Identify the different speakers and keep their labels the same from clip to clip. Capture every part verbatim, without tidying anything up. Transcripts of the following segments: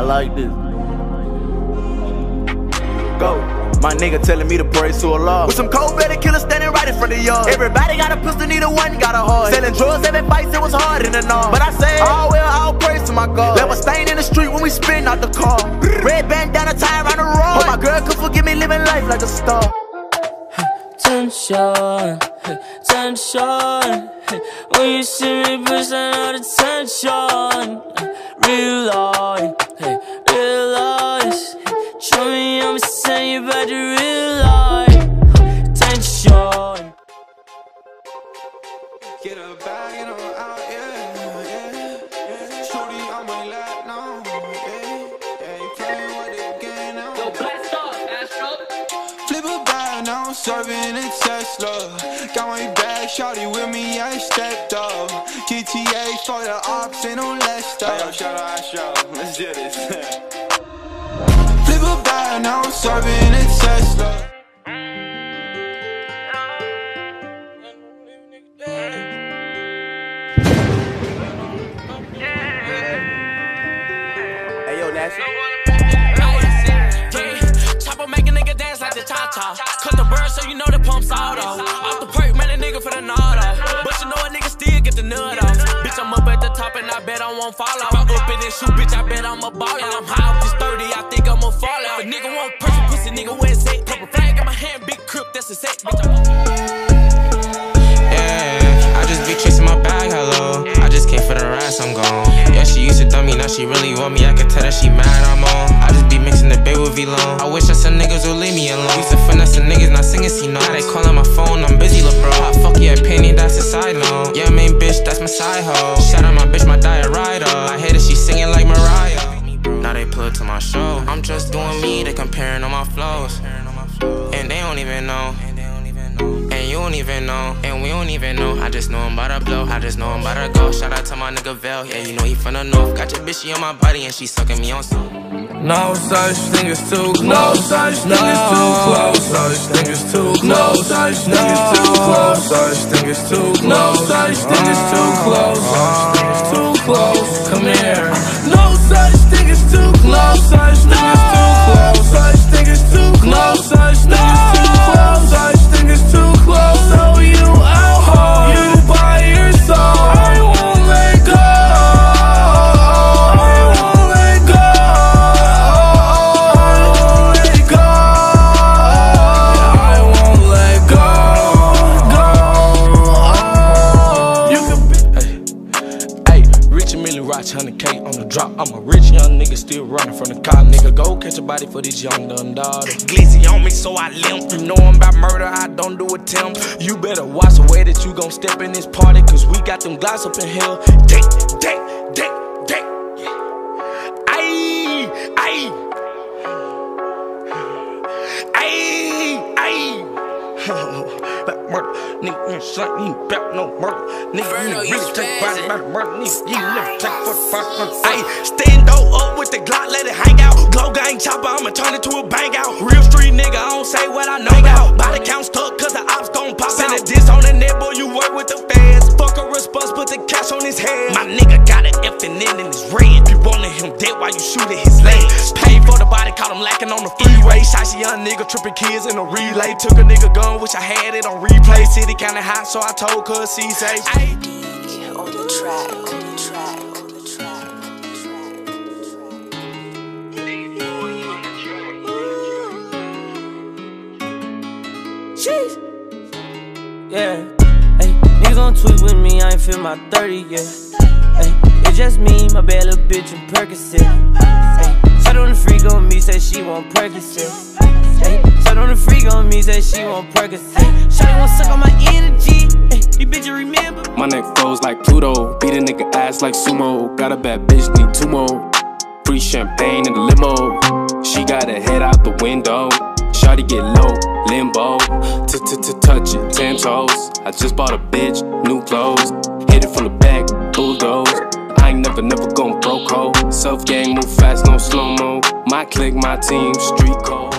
Speaker 1: like this. Go. My nigga telling me to pray to Allah. With some cold-blooded killers standing right in front of y'all. Everybody got a pistol, neither one got a heart. Selling drugs, having fights, it was hard in the north. But I say, all well, all praise to my God. Left a stain in the street when we spin out the car. Red bandana tie around the road. But my girl could forgive me living life like a star.
Speaker 2: Tension, tension. When you see me pushing out the tension. Realize, hey, realize. Show me I'm saying you about to realize. Tension.
Speaker 3: Get a bag and I'm out, yeah, yeah. Shorty on my lap now, yeah. Yeah, you playing with the game now.
Speaker 2: Yo, blast off, Astro.
Speaker 3: Flip a bag now, I'm serving a Tesla. Got my bag, shorty with me, I stepped up. G T A for the ops and no less stuff. Hey, yo, shout out Astro, let's do this. Flip a bag now, I'm serving a Tesla.
Speaker 4: Chopper make a nigga dance like the cha-cha. Cut the bird so you know the pump's auto. Off the perk, man, a nigga for the nod off. But you know a nigga still get the nut off. Bitch, I'm up at the top and I bet I won't fall off. I'm up in this shoe, bitch, I bet I'm a ball. And I'm high off this thirty, I think I'ma fall off. If a nigga want person, pussy, nigga, where it's at? Purple flag in my hand, big crip, that's a set, bitch.
Speaker 5: Yeah, I just be chasing my bag, hello. I just came for the rest, I'm gone. Yeah, she used to dumb me, now she really want me. I can tell that she mad, I'm on. I just be mixing the bait with V-Long. I wish that some niggas would leave me alone. Used to finesse the niggas, not singing, see, no. Now they calling my phone, I'm busy, lil' bro. Hot fuck, yeah, penny, that's a side note. Yeah, main bitch, that's my side hoe. Shout out my bitch, my diet rider. I hate it, she singing like Mariah. Now they put to my show. I'm just doing me, they comparing all my flows. And they don't even know. And you don't even know, and we don't even know. I just know I'm about to blow, I just know I'm about to go. Shout out to my nigga Vel, yeah, you know he from the north. Got your bitch, she on my body and she sucking me on some.
Speaker 6: No such thing as too close. No such thing as too close. Such thing as too close. No such thing as too close. Such thing as too close. No such thing as too close. Such thing as too close. Come here. No such thing as too close. Such thing as too close. Such thing as too close. Such thing as too close. Such thing as too close. So you out home. You by your soul. I won't let go. I won't let go. I won't let go. I won't let go. Go. You can be. Hey, hey, Rich and Millie Roch, one hundred K on the drop. I'm a rich young nigga still running from the car. Nigga, go catch a body for this young done daughter. Glizzy on me, so I limp. You know I'm about murder, I don't do attempt. You better watch the way that you gon' step in this party, cause we got them glass up in here. Dick, dick, dick, dick. Ayy, ayy. Ayy, ayy. Back murder, nigga, you son, you ain't back no murder. Nigga, you ain't really take body by the murder. Nigga, you never take for the fuck. Ayy, stand up with the Glock, let it hang out. Glow gang chopper, I'ma turn it to a bang out. Real street nigga, I don't say what I know about. Body count stuck, cause the ops gon' pop out. Send a diss on the net, boy, you work with the feds. Fuck a response, put the cash on his head. My nigga got an F and N in his red. You wanted him dead while you shooting his legs. Paid for the body, caught him lacking on the freeway. Shot young nigga, tripping kids in a relay. Took a nigga gun, wish I had it on replay. City kinda hot, so I told cuz C say
Speaker 7: on the track, on the track, on the track, on the track.
Speaker 2: Jeez. Yeah. Hey, niggas on tweet with me, I ain't feel my thirty yet. Hey, it's just me, my bad little bitch and Percocet. Hey, shot on the freak on me, say she want Percocet. Hey, shot on the freak on me, say she want Percocet. Shawty want suck on my energy. Hey, you bitch, you remember?
Speaker 8: My neck froze like Pluto. Beat a nigga ass like sumo. Got a bad bitch, need two more. Free champagne in the limo. She got her head out the window. Shawty get low, limbo. T-t-t-touch it, ten toes. I just bought a bitch, new clothes. Hit it from the back, bulldoze. I ain't never, never gon' broke ho. Self gang, move fast, no slow-mo. My clique, my team, street code.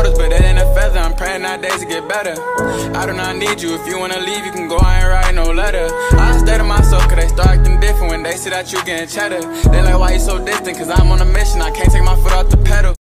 Speaker 3: shoulders, but that ain't a feather. I'm praying nowadays to get better. I do not need you. If you wanna leave, you can go. I ain't writing no letter. I stay to myself, cause they start acting different when they see that you getting cheddar. They like, why you so distant? Cause I'm on a mission. I can't take my foot off the pedal.